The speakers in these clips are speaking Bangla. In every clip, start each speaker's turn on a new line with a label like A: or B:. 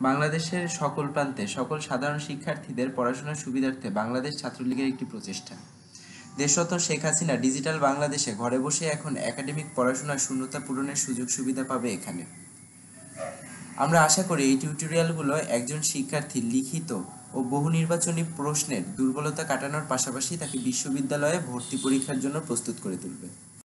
A: বাংলাদেশের সকল প্রান্তে সকল সাধারণ শিক্ষার্থীদের পড়াশোনার সুবিধার্থে বাংলাদেশ ছাত্রলীগের একটি প্রচেষ্টা। দেশরত্ন শেখ হাসিনা ডিজিটাল বাংলাদেশে ঘরে বসে এখন একাডেমিক পড়াশোনার শূন্যতা পূরণের সুযোগ সুবিধা পাবে এখানে। আমরা আশা করি এই টিউটোরিয়ালগুলো একজন শিক্ষার্থীর লিখিত ও বহু নির্বাচনী প্রশ্নের দুর্বলতা কাটানোর পাশাপাশি তাকে বিশ্ববিদ্যালয়ে ভর্তি পরীক্ষার জন্য প্রস্তুত করে তুলবে।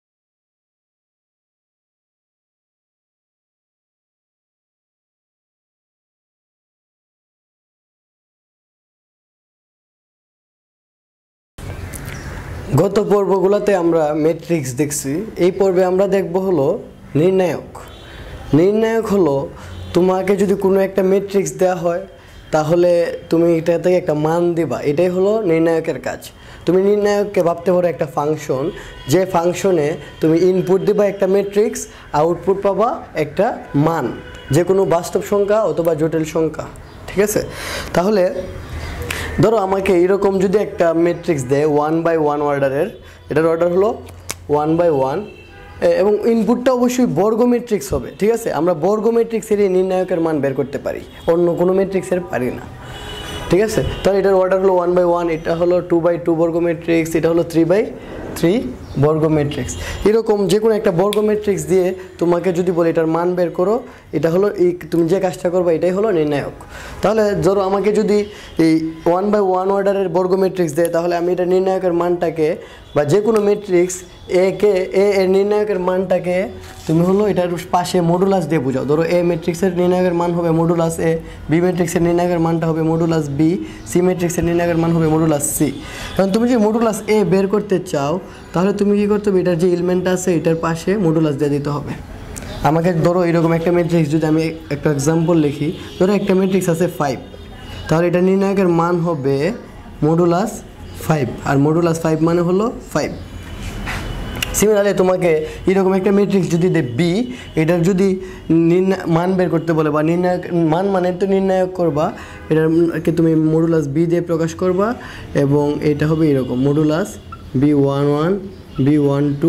B: গত পর্বগুলোতে আমরা ম্যাট্রিক্স দেখছি। এই পর্বে আমরা দেখব হলো নির্ণায়ক। নির্ণায়ক হলো তোমাকে যদি কোনো একটা ম্যাট্রিক্স দেওয়া হয় তাহলে তুমি এটা থেকে একটা মান দিবা, এটাই হলো নির্ণায়কের কাজ। তুমি নির্ণায়ককে ভাবতে পারো একটা ফাংশন, যে ফাংশনে তুমি ইনপুট দিবা একটা ম্যাট্রিক্স, আউটপুট পাবা একটা মান, যে কোনো বাস্তব সংখ্যা অথবা জটিল সংখ্যা। ঠিক আছে, তাহলে ধরো আমাকে এরকম যদি একটা ম্যাট্রিক্স দেয় 1/1 অর্ডারের, এটার অর্ডার হলো 1/1 এবং ইনপুটটা অবশ্যই বর্গ ম্যাট্রিক্স হবে। ঠিক আছে, আমরা বর্গ ম্যাট্রিক্সের এই নির্ণায়কের মান বের করতে পারি, অন্য কোনো ম্যাট্রিক্সের পারি না। ঠিক আছে, তাহলে এটার অর্ডার হলো 1/1, এটা হলো 2/2 বর্গ ম্যাট্রিক্স, এটা হলো 3/3 বর্গ ম্যাট্রিক্স। এরকম যে কোনো একটা বর্গ ম্যাট্রিক্স দিয়ে তোমাকে যদি বলে এটার মান বের করো, এটা হলো এই তুমি যে কাজটা করবে এটাই হলো নির্ণায়ক। তাহলে ধরো আমাকে যদি এই 1/1 অর্ডারের বর্গ ম্যাট্রিক্স দেয়, তাহলে আমি এটা নির্ণায়কের মানটাকে বা যে কোনো ম্যাট্রিক্স এ এর নির্ণায়কের মানটাকে তুমি হলো এটার পাশে মডুলাস দিয়ে বোঝাও। ধরো এ ম্যাট্রিক্সের নির্ণায়কের মান হবে মডুলাস এ, বি ম্যাট্রিক্সের নির্ণায়কের মানটা হবে মডুলাস বি, সি ম্যাট্রিক্সের নির্ণায়কের মান হবে মডুলাস সি। কারণ তুমি যদি মডুলাস এ বের করতে চাও তাহলে তুমি কী করতে হবে, এটার যে এলিমেন্ট আছে এটার পাশে মডুলাস দিয়ে দিতে হবে। আমাকে ধরো এরকম একটা ম্যাট্রিক্স যদি আমি একটা এক্সাম্পল লিখি, ধরো একটা ম্যাট্রিক্স আছে 5, তাহলে এটা নির্ণায়কের মান হবে মডুলাস 5, আর মডুলাস 5 মানে হলো 5। সিমিলারলি তোমাকে এরকম একটা ম্যাট্রিক্স যদি দেয় বি, এটার যদি মান বের করতে বলে বা নির্ণায়ক মান মানে তো নির্ণায়ক করবা, এটাকে তুমি মডুলাস বি দিয়ে প্রকাশ করবা এবং এটা হবে এরকম modulus B11 B12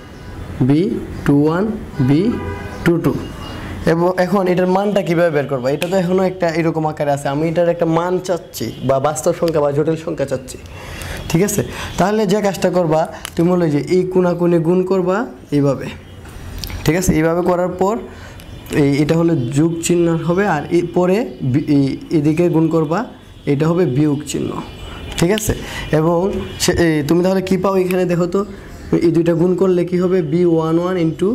B: B21 B22। এবং এখন এটার মানটা কীভাবে বের করবা, এটা তো এখনও একটা এরকম আকারে আছে, আমি এটার একটা মান চাচ্ছি বা বাস্তব সংখ্যা বা জটিল সংখ্যা চাচ্ছি। ঠিক আছে, তাহলে যে কাজটা করবা তুমি বলো যে এই কোণাকুণি গুণ করবা এইভাবে। ঠিক আছে, এইভাবে করার পর এটা হলো যোগ চিহ্ন হবে, আর পরে এদিকে গুণ করবা, এটা হবে বিয়োগ চিহ্ন। ঠিক আছে, এবং তুমি তাহলে কী পাও এখানে দেখো তো, এই দুইটা গুণ করলে কী হবে B11 ইন্টু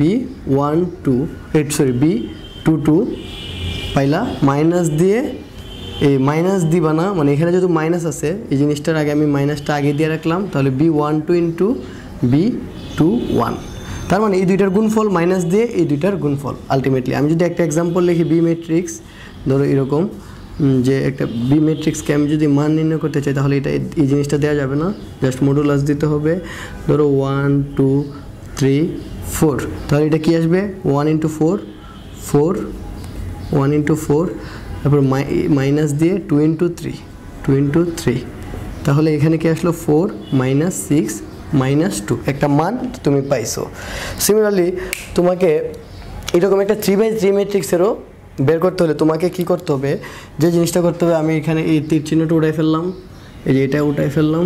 B: B22 পাইলা। মাইনাস দিয়ে এই মাইনাস দিবা না, মানে এখানে যেহেতু মাইনাস আছে এই জিনিসটার আগে আমি মাইনাসটা আগে দিয়ে রাখলাম, তাহলে B12 ইন্টু B21, তার মানে এই দুইটার গুণফল মাইনাস দিয়ে এই দুইটার গুণফল। আলটিমেটলি আমি যদি একটা এক্সাম্পল লিখি বি ম্যাট্রিক্স, ধরো এরকম যে একটা বি ম্যাট্রিক্সকে আমি যদি মান নির্ণয় করতে চাই তাহলে এটা এই জিনিসটা দেওয়া যাবে না, জাস্ট মডুলাস দিতে হবে। ধরো 1 2 3 4, তাহলে এটা কী আসবে 1 ইন্টু 4 4, 1 ইন্টু 4, তারপর মাইনাস দিয়ে 2 ইন্টু 3, তাহলে এখানে কি আসলো 4 - 6 - 2, একটা মান তুমি পাইছো। সিমিলারলি তোমাকে এরকম একটা 3/3 ম্যাট্রিক্সেরও বের করতে হলে তোমাকে কি করতে হবে, যে জিনিসটা করতে হবে, আমি এখানে এই তীর চিহ্নটা উঠাই ফেললাম, এই যে এটা উঠাই ফেললাম।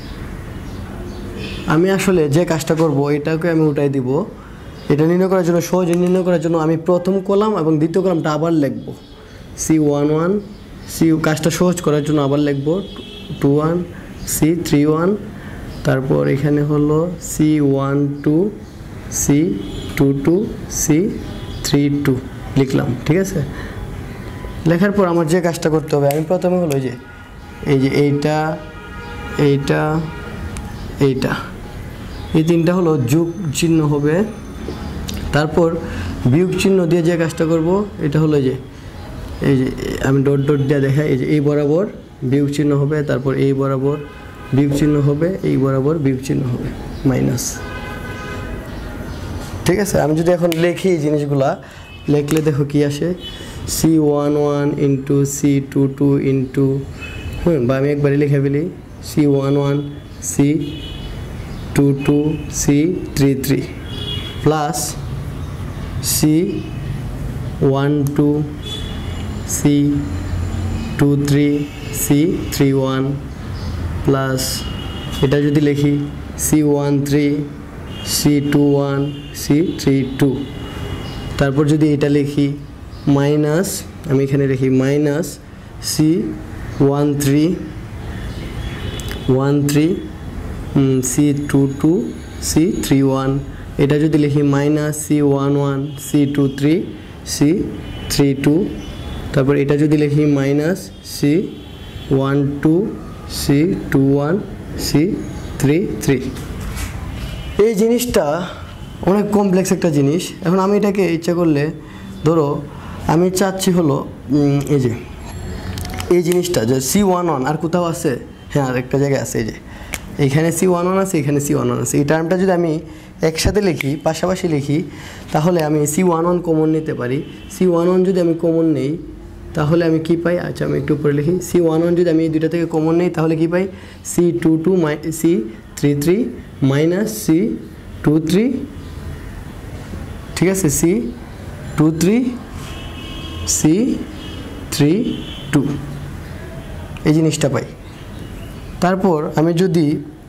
B: আমি আসলে যে কাজটা করব এটাকে আমি উঠাই দিব। এটা নির্ণয় করার জন্য, সহজে নির্ণয় করার জন্য আমি প্রথম কলাম এবং দ্বিতীয় কলামটা আবার লিখব C11, কাজটা সহজ করার জন্য আবার লিখব 21 C31, তারপর এখানে হলো C12 C22 C32 লিখলাম। ঠিক আছে, লেখার পর আমার যে কাজটা করতে হবে, আমি প্রথমে হলো যে এই যে এইটা এই তিনটা হলো যোগ চিহ্ন হবে, তারপর বিয়োগ চিহ্ন দিয়ে যে কাজটা করব এটা হলো যে এই যে আমি ডট ডট দিয়ে দেখাই, এই যে এই বরাবর বিয়োগ চিহ্ন হবে, তারপর এই বরাবর বিয়োগ চিহ্ন হবে, এই বরাবর বিয়োগ চিহ্ন হবে মাইনাস। ঠিক আছে, আমি যদি এখন লিখি এই জিনিসগুলা, লিখলে দেখো কি আসে C11 ইন্টু C22 ইন্টু বা আমি একবারই লিখে ফেলি C11 C22 C33 plus C12 C23 C31 plus এটা যদি লিখি C13 C21 C32, তারপর যদি এটা লিখি মাইনাস, আমি এখানে লিখি মাইনাস C13 C22 C31, এটা যদি লিখি মাইনাস C11 C23 C32, তারপর এটা যদি লিখি মাইনাস C12 C21 C33। এই জিনিসটা অনেক কমপ্লেক্স একটা জিনিস। এখন আমি এটাকে ইচ্ছা করলে, ধরো আমি চাচ্ছি হলো এই যে এই জিনিসটা যে C11 আর কোথাও আছে, হ্যাঁ আর একটা জায়গায় আছে, এই যে এখানে C11 আছে, এখানে C11 আছে। এই টার্মটা যদি আমি একসাথে লিখি, পাশাপাশি লিখি, তাহলে আমি C11 কমন নিতে পারি। C11 যদি আমি কমন নেই তাহলে আমি কি পাই, আচ্ছা আমি একটু উপরে লিখি, C11 যদি আমি এই দুইটা থেকে কমন নেই তাহলে কি পাই, C22 C33 মাইনাস C23, ঠিক আছে, C23 C32 এই জিনিসটা পাই। তারপর আমি যদি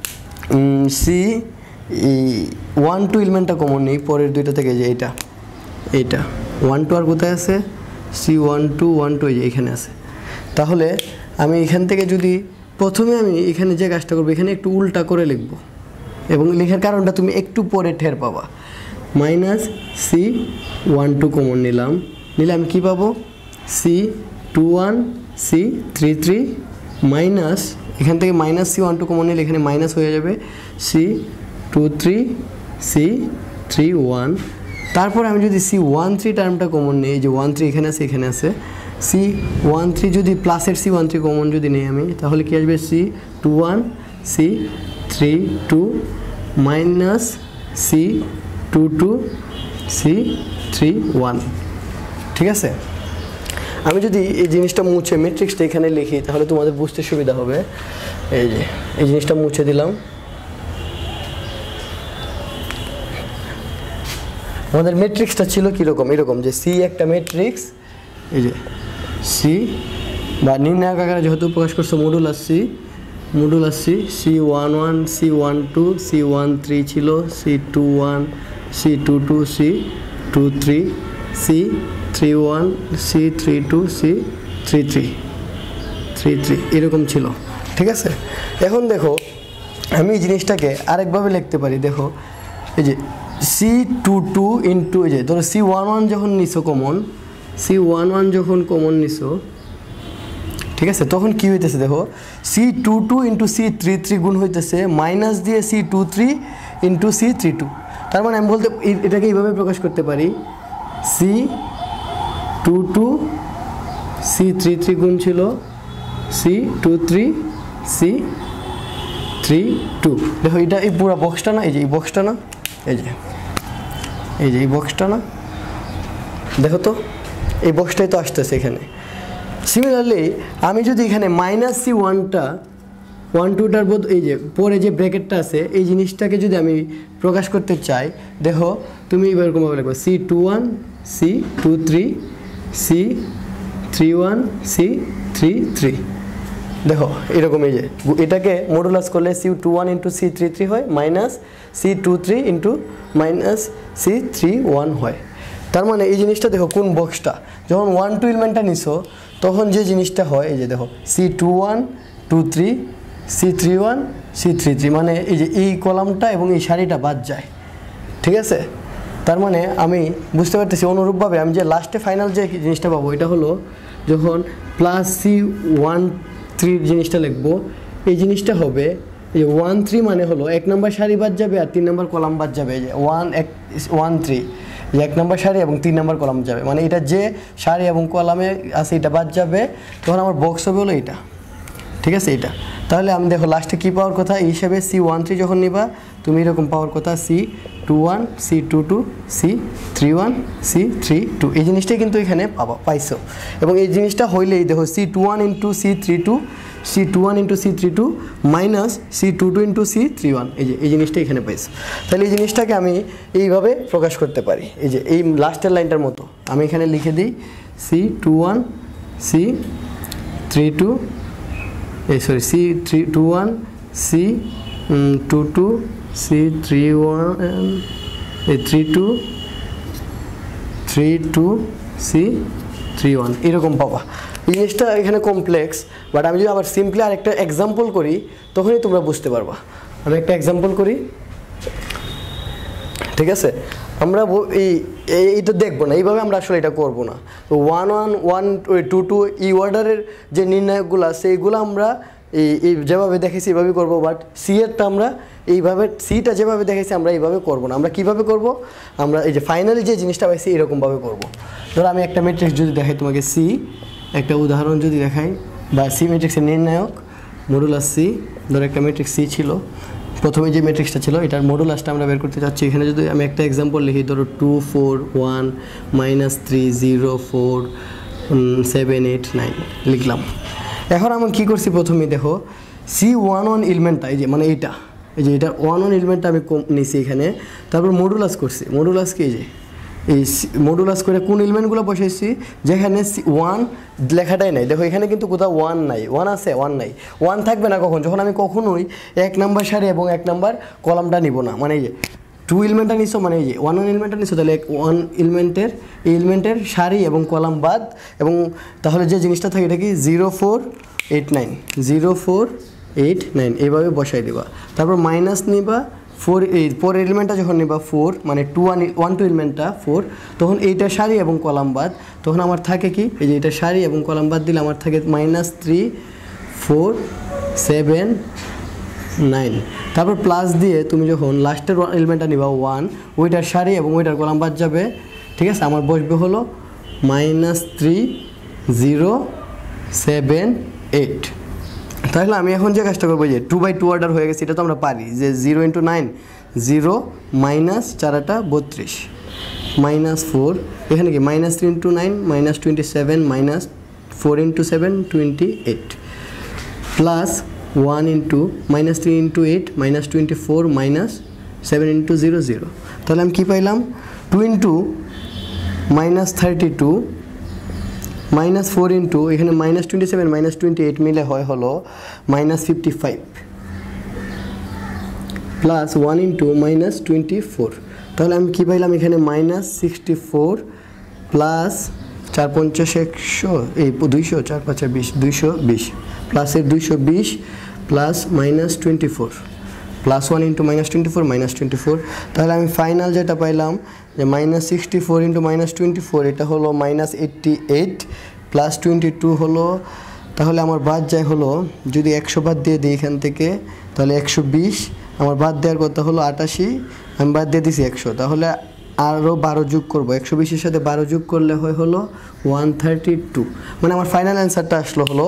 B: C12 এলিমেন্টটা কমন নিই পরের দুইটা থেকে, যে এইটা 12 আর কোথায় আছে, C12 এই যে এখানে আছে। তাহলে আমি এখান থেকে যদি প্রথমে আমি এখানে যে কাজটা করবো, এখানে একটু উল্টা করে লিখব, এবং লেখার কারণটা তুমি একটু পরে টের পাবা। মাইনাস C12 কমন নিলে আমি কী পাবো, C21 C33 মাইনাস, এখান থেকে মাইনাস C12 কমন নিলে এখানে মাইনাস হয়ে যাবে C23 C31। তারপর আমি যদি C13 টার্মটা কমন নিই, এই যে 13 এখানে আছে, এখানে আছে, C13 যদি প্লাসের C13 কমন যদি নিই আমি, তাহলে কি আসবে C21 C32 minus C22 C31, ঠিক আছে। আমি যদি এই জিনিসটা মুছে ম্যাট্রিক্সটা এখানে লিখি তাহলে তোমাদের বুঝতে সুবিধা হবে। এই যে এই জিনিসটা মুছে দিলাম। আমাদের ম্যাট্রিক্সটা ছিল কীরকম, এরকম যে C একটা ম্যাট্রিক্স, এই যে C বা নির্ণায়ক আকারে যেহেতু প্রকাশ করছে modulus C C11 C12 C13 ছিল, C21 C22 C23 C31 C32 C33 এরকম ছিল, ঠিক আছে। এখন দেখো আমি এই জিনিসটাকে আরেকভাবে লিখতে পারি, দেখো এই যে C22 ইন্টু, এই যে ধরো C11 যখন নিছো কমন, C11 যখন কমন নিছো, ঠিক আছে, তখন কি হইতেছে দেখো, C22 ইন্টু C33 গুণ হইতেছে মাইনাস দিয়ে C23 ইন্টু C32। তার মানে আমি বলতে এটাকে এইভাবে প্রকাশ করতে পারি, C22 C33 গুণ ছিল C23 C32। দেখো এটা এই পুরো বক্সটা না, এই যে এই বক্সটা না, এই যে এই বক্সটা না, দেখো তো এই বক্সটাই তো আসতেছে এখানে। সিমিলারলি আমি যদি এখানে মাইনাস C12টার এই যে পরে যে ব্র্যাকেটটা আছে, এই জিনিসটাকে যদি আমি প্রকাশ করতে চাই, দেখো তুমি এরকমভাবে লিখবো C21 C23 C31 C33, দেখো এরকম। এই যে এটাকে মডুলাস করলে C21 ইন্টু C33 হয়, minus C23 into minus C31 হয়। তার মানে এই জিনিসটা দেখো কোন বক্সটা, যখন 1 2 এলিমেন্টটা নিছো তখন যে জিনিসটা হয়, এই যে দেখো C21 23 C31 C33, মানে এই যে এই কলামটা এবং এই সারিটা বাদ যায়, ঠিক আছে। তার মানে আমি বুঝতে পারতেছি অনুরূপভাবে আমি যে লাস্টে ফাইনাল যে জিনিসটা পাবো, এটা হলো যখন প্লাস C13 জিনিসটা লিখবো, এই জিনিসটা হবে এই 13 মানে হলো 1 নম্বর সারি বাদ যাবে আর 3 নম্বর কলাম বাদ যাবে, এই যে 13 যে 1 নম্বর সারি এবং 3 নম্বর কলাম যাবে, মানে এটা যে সারি এবং কলামে আছে এটা বাদ যাবে, তখন আমার বক্স হবে হলো এটা, ঠিক আছে এটা। তাহলে আমি দেখো লাস্টে কী পাওয়ার কথা, এই হিসাবে C13 যখন নিবা তুমি এরকম পাওয়ার কথা C21 C22 C31 C32, এই জিনিসটাই কিন্তু এখানে পাইছো। এবং এই জিনিসটা হইলেই দেখো C21 into C32 C21 into C32 minus C22 into C31, এই যে এই জিনিসটা এখানে পাইছো। তাহলে এই জিনিসটাকে আমি এইভাবে প্রকাশ করতে পারি, এই যে এই লাস্টের লাইনটার মতো আমি এখানে লিখে দিই C21 C 32 sorry C 21 C 22 C 31 32 32 C 31 এরকম পাবা। এই জিনিসটা এখানে কমপ্লেক্স, বাট আমি যদি আবার সিম্পলি আরেকটা এক্সাম্পল করি তখনই তোমরা বুঝতে পারবা। আমি একটা এক্সাম্পল করি, ঠিক আছে? আমরা এইটা দেখবো না, এইভাবে আমরা আসলে এটা করবো না। তো 1 1 1 2 2 এই অর্ডারের যে নির্ণায়কগুলো আছে এইগুলো আমরা এই যেভাবে দেখেছি এইভাবেই করবো, বাট সি এরটা আমরা এইভাবে, সিটা যেভাবে দেখেছি আমরা এইভাবে করবো না। আমরা কীভাবে করব? আমরা এই যে ফাইনালি যে জিনিসটা পাইছি এরকমভাবে করব। ধরো আমি একটা ম্যাট্রিক্স যদি দেখাই তোমাকে, সি একটা উদাহরণ যদি দেখাই, বা সি ম্যাট্রিক্সের নির্ণায়ক মডুলাস সি। ধরো একটা ম্যাট্রিক্স সি ছিল, প্রথমে যে ম্যাট্রিক্সটা ছিল এটার মডুলাসটা আমরা বের করতে চাচ্ছি। এখানে যদি আমি একটা এক্সাম্পল লিখি, ধরো 2 4 1 -3 0 4 7 8 9 লিখলাম। এখন আমি কী করছি, প্রথমে দেখো সি 1 1 এলিমেন্টটা এই যে মানে এইটা, এই যে এটা 1 1 এলিমেন্টটা আমি নিছি এখানে, তারপর মডুলাস করছি। মডুলাস কি, যে এই মডুলাস করে কোন এলিমেন্টগুলো বসাইছি, যেখানে 1 লেখাটাই নাই। দেখো এখানে কিন্তু কোথাও 1 নাই, 1 আছে 1 নাই, 1 থাকবে না কখন, যখন আমি কখনোই 1 নাম্বার সারি এবং 1 নাম্বার কলামটা নিব না। মানে এই যে 2 এলিমেন্টটা নিছো, মানে এই যে 1 1 এলিমেন্টটা নিছো, তাহলে 1 এলিমেন্টের এই এলিমেন্টের সারি এবং কলাম বাদ, এবং তাহলে যে জিনিসটা থাকে এটা কি 0 4 8 9 0 4 8 9 এইভাবে বসাই দিবা। তারপর মাইনাস নিবা 4, এই 4 এলিমেন্টটা যখন নিবা 4 মানে 1 2 এলিমেন্টটা 4, তখন এইটা সারি এবং কলাম বাদ, তখন আমার থাকে কি, এই যে এটা সারি এবং কলাম বাদ দিলে আমার থাকে -3 4 7 9। তারপর প্লাস দিয়ে তুমি যখন লাস্টের এলিমেন্টটা নিবা 1, ওইটার সারি এবং ওইটার কলাম বাদ যাবে, ঠিক আছে? আমার বসবে হলো -3 0 7 8। তাহলে আমি এখন যে কাজটা করবো, যে 2 বাই 2 অর্ডার হয়ে গেছে, এটা তো আমরা পারি যে 0 × 9 0 -4 32 -4, এখানে কি -3 × 9 -27 -4 × 7 28 প্লাস 1 × -3 × 8 -24 -7 × 0 0। তাহলে আমি কী পাইলাম, 2 × -32 -4 × এখানে -27 -28 মিলে হয় হলো -55 প্লাস 1 × -24। তাহলে আমি কী পাইলাম এখানে -64 প্লাস 4 5 100 এই 200 4 5 20 220 প্লাসের 220 প্লাস -24 প্লাস 1 × -24 -24। তাহলে আমি ফাইনাল যেটা পাইলাম যে -64 × -24 এটা হলো -88 প্লাস 22 হলো, তাহলে আমার বাদ যায় হলো, যদি 100 বাদ দিয়ে দিই এখান থেকে তাহলে 120, আমার বাদ দেওয়ার কথা হলো 88, আমি বাদ দিয়ে দিছি 100, তাহলে আরও 12 যোগ করবো, 120-এর সাথে 12 যোগ করলে হয় হলো 132। মানে আমার ফাইনাল অ্যান্সারটা আসলো হলো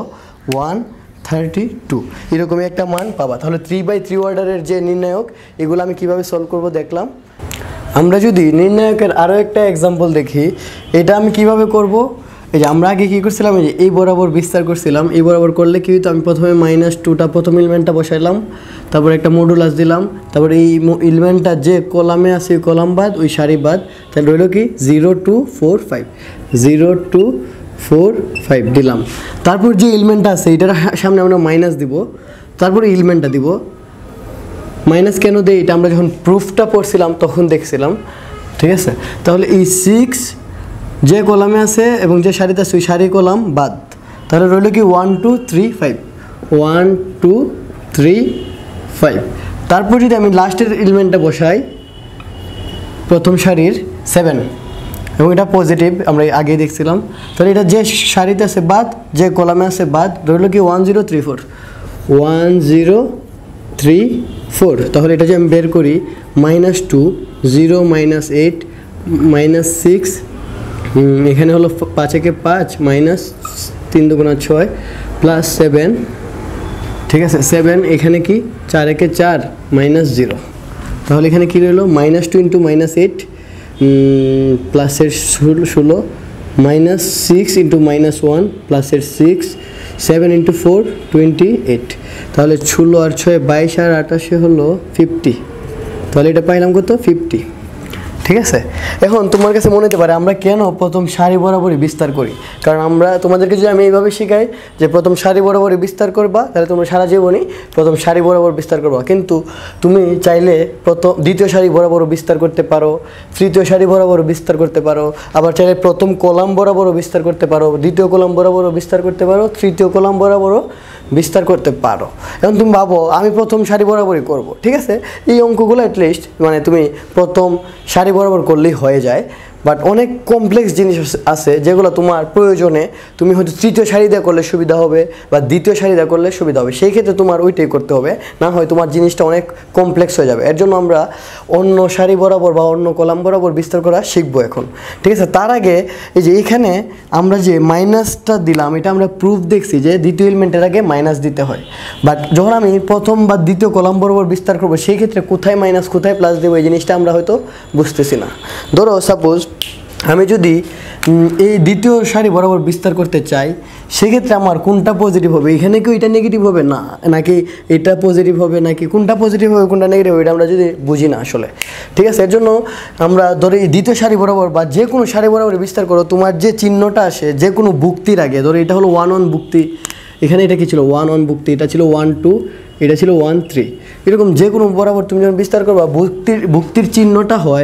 B: 132, এরকমই একটা মান পাবা। তাহলে 3 বাই 3 অর্ডারের যে নির্ণায়ক, এগুলো আমি কিভাবে সলভ করব দেখলাম। আমরা যদি নির্ণায়কের আরও একটা এক্সাম্পল দেখি, এটা আমি কিভাবে করব, এই যে আমরা আগে কী করছিলাম, এই যে এই বরাবর বিস্তার করছিলাম, এই বরাবর করলে কি হতো, আমি প্রথমে -2টা প্রথম এলিমেন্টটা বসাইলাম, তারপর একটা মডুলাস দিলাম, তারপর এই এলিমেন্টটা যে কলামে আছে ওই কলাম বাদ, ওই সারি বাদ, তাহলে রইল কি 0 2 4 5 0 2 4 5 দিলাম। তারপর যে এলিমেন্টটা আছে এটার সামনে আমরা মাইনাস দিব, তারপরে এলিমেন্টটা দিব। মাইনাস কেন দেই, এটা আমরা যখন প্রুফটা পড়ছিলাম তখন দেখছিলাম, ঠিক আছে? তাহলে এই 6 যে কলামে আছে এবং যে সারিতে আছে ওই সারি কলাম বাদ, তাহলে রইল কি 1 2 3 5 1 2 3 5। তারপর যদি আমি লাস্টের এলিমেন্টটা বসাই, প্রথম সারির 7 এবং এটা পজিটিভ আমরা আগেই দেখছিলাম, তাহলে এটা যে সারিতে আছে বাদ, যে কলামে আছে বাদ, রইল কি 1 0 3 4 1 0 3 4। তাহলে এটা যে আমি বের করি -2 0 -8 -6, এখানে হলো 5 একে 5 -3 দুগুণা 6 প্লাস 7, ঠিক আছে? 7 এখানে কি 4 একে 4 -0, তাহলে এখানে কি রইল -2 × -8 প্লাসের 16 -6 × -1 প্লাসের 6 7 × 4 28, তাহলে 16 আর 6 22 আর 28 হলো 50, তাহলে এটা পাইলাম কত 50, ঠিক আছে। এখন তোমার কাছে মনে হতে পারে আমরা কেন প্রথম সারি বরাবরই বিস্তার করি, কারণ আমরা তোমাদেরকে যদি আমি এইভাবে শিখাই যে প্রথম সারি বরাবরই বিস্তার করবা, তাহলে তোমরা সারা জীবনই প্রথম সারি বরাবর বিস্তার করবা। কিন্তু তুমি চাইলে দ্বিতীয় সারি বরাবরও বিস্তার করতে পারো, তৃতীয় সারি বরাবরও বিস্তার করতে পারো, আবার চাইলে প্রথম কলাম বরাবরও বিস্তার করতে পারো, দ্বিতীয় কলাম বরাবরও বিস্তার করতে পারো, তৃতীয় কলাম বরাবরও বিস্তার করতে পারো। এখন তুমি ভাবো আমি প্রথম সারি বরাবরই করব, ঠিক আছে, এই অঙ্কগুলো অ্যাটলিস্ট মানে তুমি প্রথম সারি বরাবর করলেই হয়ে যায়। বাট অনেক কমপ্লেক্স জিনিস আছে যেগুলো তোমার প্রয়োজনে তুমি হয়তো তৃতীয় সারি দিয়ে করলে সুবিধা হবে বা দ্বিতীয় সারি দিয়ে করলে সুবিধা হবে, সেই ক্ষেত্রে তোমার ওইটাই করতে হবে, না হয় তোমার জিনিসটা অনেক কমপ্লেক্স হয়ে যাবে। এর জন্য আমরা অন্য সারি বরাবর বা অন্য কলাম বরাবর বিস্তার করা শিখবো এখন, ঠিক আছে। তার আগে এই যে এখানে আমরা যে মাইনাসটা দিলাম, এটা আমরা প্রুফ দেখছি যে দ্বিতীয় এলিমেন্টের আগে মাইনাস দিতে হয়। বাট যখন আমি প্রথম বা দ্বিতীয় কলাম বরাবর বিস্তার করবো, সেই ক্ষেত্রে কোথায় মাইনাস কোথায় প্লাস দেবো এই জিনিসটা আমরা হয়তো বুঝতেছি না। ধরো সাপোজ আমি যদি এই দ্বিতীয় সারি বরাবর বিস্তার করতে চাই, সেক্ষেত্রে আমার কোনটা পজিটিভ হবে, এখানে কি এটা নেগেটিভ হবে না, নাকি এটা পজিটিভ হবে, নাকি কোনটা পজিটিভ হবে কোনটা নেগেটিভ হবে, এটা আমরা যদি বুঝি না আসলে, ঠিক আছে। এর জন্য আমরা ধরো এই দ্বিতীয় সারি বরাবর বা যে কোনো সারি বরাবর বিস্তার করো, তোমার যে চিহ্নটা আসে যে কোনো বুক্তির আগে, ধরো এটা হলো 1 1 বুক্তি, এখানে এটা কি ছিল 1 1 বুক্তি, এটা ছিল 1 2, এটা ছিল 1 3, এরকম যে কোনো বরাবর তুমি যখন বিস্তার করবা বুক্তির চিহ্নটা হয়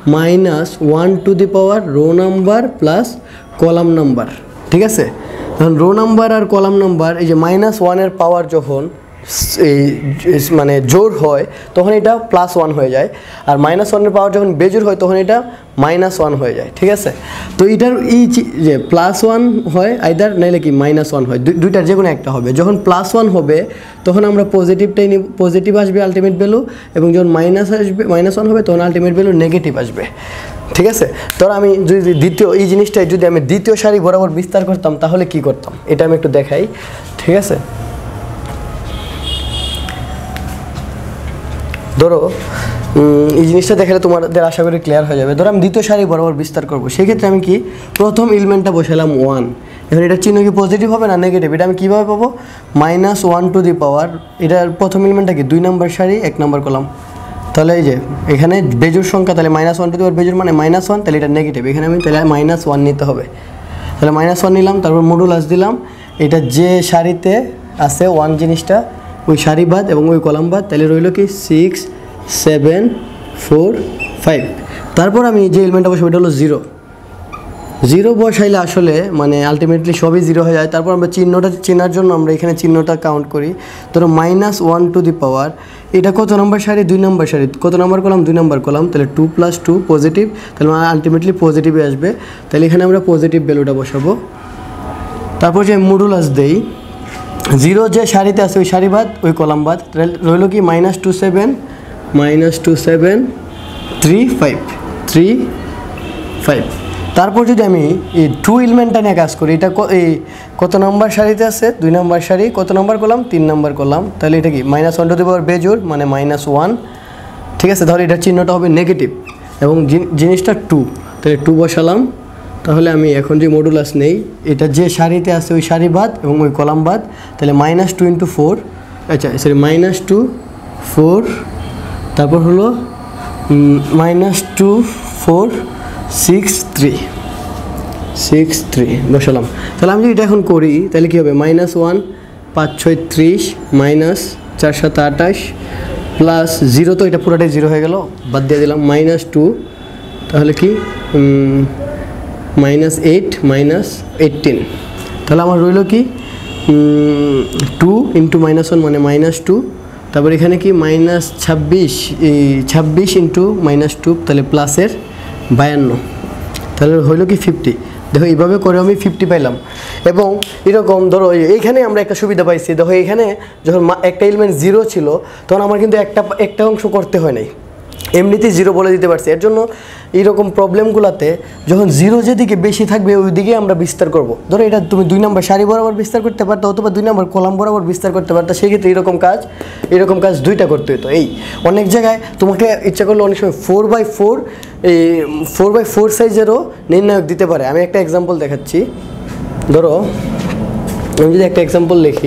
B: -1 to the power row number plus column number, ঠিক আছে। এখন রো নাম্বার আর কলাম নাম্বার এই যে -1 এর পাওয়ার যখন এই মানে জোর হয় তখন এটা +1 হয়ে যায়, আর -1 এর পাওয়ার যখন বেজোর হয় তখন এটা -1 হয়ে যায়, ঠিক আছে। তো এটার এই যে +1 হয় আইদার, নাইলে কি -1 হয়, দুইটার যে কোনো একটা হবে। যখন +1 হবে তখন আমরা পজিটিভটাই নিব, পজিটিভ আসবে আলটিমেট ভ্যালু, এবং যখন -1 হবে তখন আলটিমেট ভ্যালু নেগেটিভ আসবে, ঠিক আছে। তো আমি যদি দ্বিতীয় এই জিনিসটাই যদি আমি দ্বিতীয় সারি বরাবর বিস্তার করতাম তাহলে কি করতাম এটা আমি একটু দেখাই, ঠিক আছে। ধরো এই জিনিসটা দেখালে তোমাদের আশা করি ক্লিয়ার হয়ে যাবে। ধরো আমি দ্বিতীয় সারি বরাবর বিস্তার করবো, সেক্ষেত্রে আমি কি প্রথম এলিমেন্টটা বসালাম 1, এখন এটার চিহ্ন কি পজিটিভ হবে না নেগেটিভ, এটা আমি কীভাবে পাবো, -1 টু দি পাওয়ার, এটার প্রথম এলিমেন্টটা কি 2 নম্বর সারি 1 নম্বর কলাম, তাহলে এই যে এখানে বেজোর সংখ্যা, তাহলে -1 টু দি পাওয়ার বেজোর মানে -1, তাহলে এটা নেগেটিভ, এখানে আমি তাহলে -1 নিতে হবে, তাহলে -1 নিলাম, তারপর মডুলাস দিলাম, এটা যে সারিতে আছে 1 জিনিসটা ওই সারি বাদ এবং ওই কলাম বাদ, তাহলে রইল কি 6 7 4 5, তারপর আমি যে এলিমেন্টটা বসাবো এটা হলো 0 বসাইলে আসলে মানে আলটিমেটলি সবই 0 হয়ে যায়। তারপর আমরা চিহ্নটা চেনার জন্য আমরা এখানে চিহ্নটা কাউন্ট করি, ধরো -1 টু দি পাওয়ার, এটা কত নম্বর সারি 2 নম্বর সারি, কত নম্বর কলাম 2 নম্বর কলাম, তাহলে 2 + 2 পজিটিভ, তাহলে আলটিমেটলি পজিটিভে আসবে, তাহলে এখানে আমরা পজিটিভ ভ্যালুটা বসাবো। তারপর যে মডুলাস দেই, 0 যে সারিতে আছে ওই সারি বাদ ওই কলাম বাদ, তাহলে রইল কি -2 7 3 5। তারপর যদি আমি এই 2 এলিমেন্টটা নিয়ে কাজ করি, এটা এই কত নম্বর সারিতে আছে 2 নম্বর সারি, কত নম্বর কলাম 3 নম্বর কলাম, তাহলে এটা কি -1 টু দি পাওয়ার বেজোর মানে -1, ঠিক আছে। ধরো এটার চিহ্নটা হবে নেগেটিভ এবং জিনিসটা 2, তাহলে 2 বসালাম। তাহলে আমি এখন যে মডুলাস নেই, এটা যে সারিতে আছে ওই সারি বাদ এবং ওই কলাম বাদ, তাহলে -2 × 4, আচ্ছা সরি -2 4, তারপর হলো -2 4 6 3 বসালাম। তাহলে আমি যদি এটা এখন করি তাহলে কী হবে, -1 5 6 30 -4 7 28 প্লাস 0, তো এটা পুরোটাই 0 হয়ে গেল, বাদ দিয়ে দিলাম -2, তাহলে কি -8 -18, তাহলে আমার রইল কি 2 × -1 মানে -2, তারপর এখানে কি -26 × -2, তাহলে প্লাসের 52, তাহলে হইল কি 50। দেখো এইভাবে করে আমি 50 পাইলাম। এবং এরকম ধরো এইখানে আমরা একটা সুবিধা পাইছি, দেখো এইখানে যখন একটা এলিমেন্ট 0 ছিল তখন আমার কিন্তু একটা অংশ করতে হয় নাই, এমনিতেই 0 বলে দিতে পারছি। এর জন্য এইরকম প্রবলেমগুলোতে যখন 0 যেদিকে বেশি থাকবে ওই দিকে আমরা বিস্তার করব। ধরো এটা তুমি 2 নম্বর সারি বরাবর বিস্তার করতে পারতো অথবা 2 নম্বর কলাম বরাবর বিস্তার করতে পারতো, সেক্ষেত্রে এরকম কাজ 2টা করতে হতো। এই অনেক জায়গায় তোমাকে ইচ্ছা করলে অনেক সময় 4x4 এই 4x4 সাইজেরও নির্ণায়ক দিতে পারে। আমি একটা এক্সাম্পল দেখাচ্ছি, ধরো আমি যদি একটা এক্সাম্পল লিখি,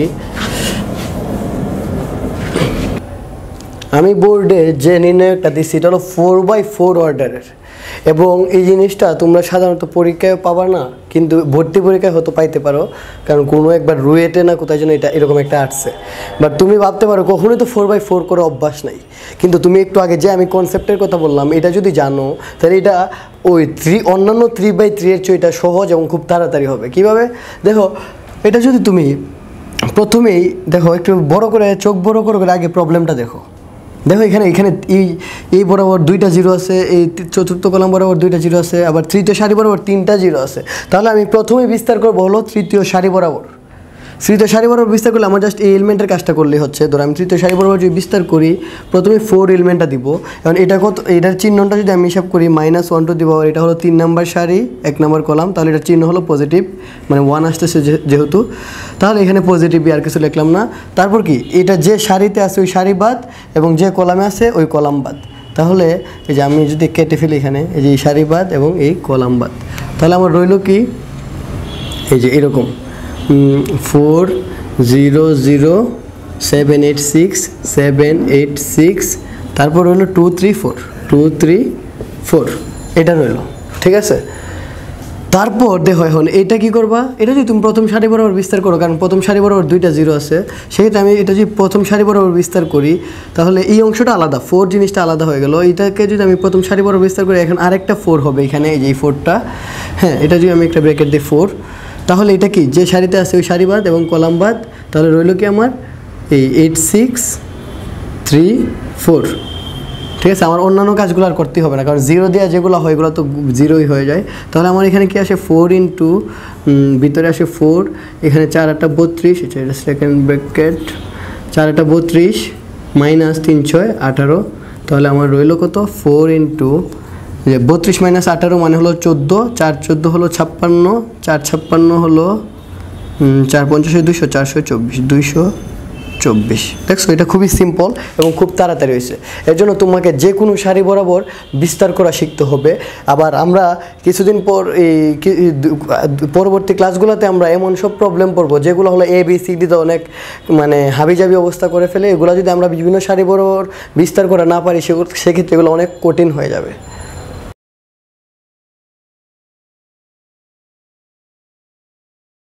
B: আমি বোর্ডে যে নির্ণায়কটা দিচ্ছি এটা হলো 4x4 অর্ডারের। এবং এই জিনিসটা তোমরা সাধারণত পরীক্ষায় পাবা না, কিন্তু ভর্তি পরীক্ষায় হয়তো পাইতে পারো, কারণ কোনো একবার রুয়েটে না কোথায় যেন এটা এরকম একটা আসছে। বাট তুমি ভাবতে পারো কখনোই তো 4/4 করে অভ্যাস নাই, কিন্তু তুমি একটু আগে যে আমি কনসেপ্টের কথা বললাম এটা যদি জানো তাহলে এটা ওই অন্যান্য 3/3 এর চেয়ে এটা সহজ এবং খুব তাড়াতাড়ি হবে। কীভাবে দেখো, এটা যদি তুমি প্রথমেই দেখো একটু বড় করে চোখ বড় করে আগে প্রবলেমটা দেখো। এখানে এই বরাবর 2টা জিরো আছে, এই চতুর্থ কলাম বরাবর 2টা জিরো আছে, আবার তৃতীয় সারি বরাবর 3টা জিরো আছে। তাহলে আমি প্রথমেই বিস্তার করবো হলো তৃতীয় সারি বরাবর বিস্তার করলে আমার জাস্ট এই এলিমেন্টের কাজটা করলেই হচ্ছে। ধরো আমি তৃতীয় সারি বরাবর যদি বিস্তার করি, প্রথমে 4 এলিমেন্টটা দিব। এখন এটা কত, এটার চিহ্নটা যদি আমি হিসাব করি -1 টু দি পাওয়ার, এটা হলো 3 নাম্বার সারি 1 নাম্বার কলাম, তাহলে এটার চিহ্ন হলো পজিটিভ, মানে 1 আসতেছে যেহেতু, তাহলে এখানে পজিটিভ আর কিছু লিখলাম না। তারপর কি, এটা যে সারিতে আছে ওই সারি বাদ এবং যে কলামে আছে ওই কলাম বাদ। তাহলে এই যে আমি যদি কেটে ফেলি এখানে, এই যে এই সারি বাদ এবং এই কলাম বাদ, তাহলে আমার রইল কি, এই যে এরকম 4 0 0 7 8 6 7 8 6, তারপর হলো 2 3 4 এটা রইল, ঠিক আছে। তারপর দেখো এখন এটা কি করবা, এটা যদি তুমি প্রথম সারি বরাবর বিস্তার করো, কারণ প্রথম সারি বরাবর 2টা জিরো আছে, সেক্ষেত্রে আমি এটা যদি প্রথম সারি বরাবর বিস্তার করি তাহলে এই অংশটা আলাদা, 4 জিনিসটা আলাদা হয়ে গেল। এটাকে যদি আমি প্রথম সারি বরাবর বিস্তার করি, এখন আরেকটা 4 হবে এখানে, এই যে এই 4টা, হ্যাঁ, এটা যদি আমি একটা ব্র্যাকেট দিই 4, তাহলে এটা কি, যে সারিতে আছে ওই সারি বাদ এবং কলাম বাদ, তাহলে রইল কি আমার এই 8 6 3 4, ঠিক আছে। আমার অন্যান্য কাজগুলো আর করতে হবে না, কারণ জিরো দেওয়া যেগুলো হয় এগুলো তো জিরোই হয়ে যায়। তাহলে আমার এখানে কি আসে, 4 ইন্টু ভিতরে আসে 4, এখানে 4 8 32, এটা সেকেন্ড ব্র্যাকেট, 4 8 32 মাইনাস 3 6 18, তাহলে আমার রইল কত, 4 ইন্টু 32 মাইনাস 18 মানে হলো 14, 4 14 হলো 56, 4 56 হলো 4 50 200, 424 224। দেখছো, এটা খুবই সিম্পল এবং খুব তাড়াতাড়ি হয়েছে। এর জন্য তোমাকে যে কোনো সারি বরাবর বিস্তার করা শিখতে হবে। আবার আমরা কিছুদিন পর এই পরবর্তী ক্লাসগুলোতে আমরা এমন সব প্রবলেম পড়বো যেগুলো হলো ABCD অনেক মানে হাবিজাবি অবস্থা করে ফেলে। এগুলো যদি আমরা বিভিন্ন সারি বরাবর বিস্তার করা না পারি, সেক্ষেত্রে এগুলো অনেক কঠিন হয়ে যাবে।